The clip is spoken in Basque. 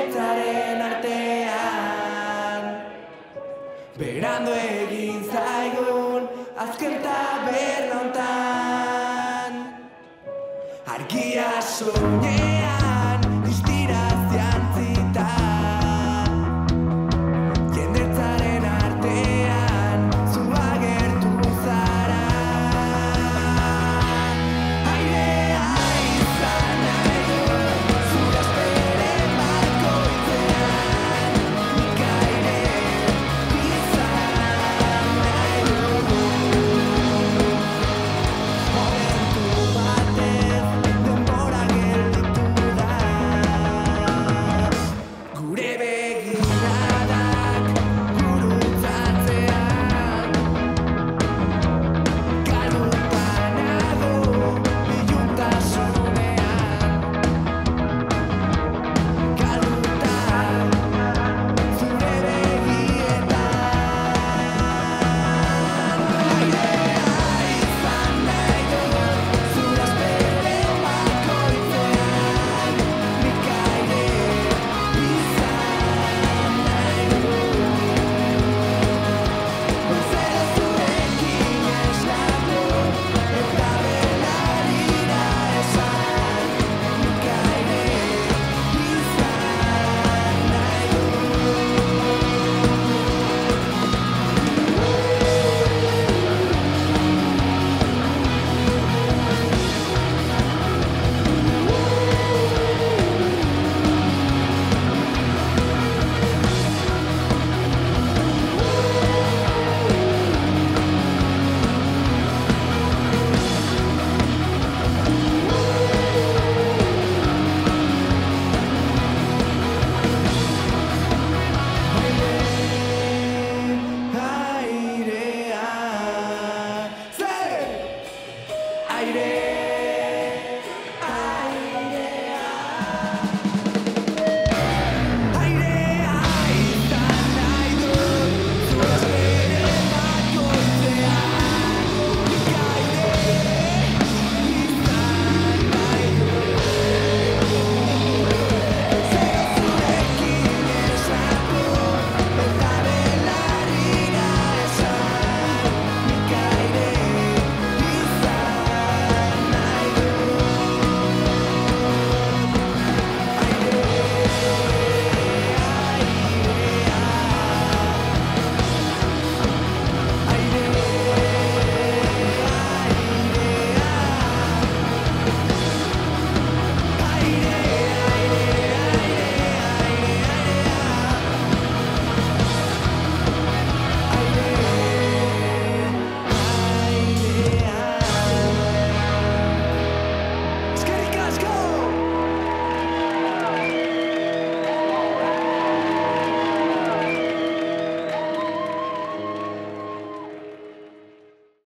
jendetzaren artean. Berandu egin zaigun azken taberna hontan. Argia soinean distiraz jantzita, jendetzaren artean zu agertu zara. Airea izan nahi dut zure esperen bakoitzean, nik aire izan nahi dut. Momentu batez denbora gelditu da, gure begiradak gurutzatzean. Galduta nago iluntasunean, galduta zure begietan. Airea izan nahi dut zure esperen bakoitzean, nik aire izan nahi dut. Zero zurekin esnatu eta belarira esan, nik aire izan nahi airea, zer airea.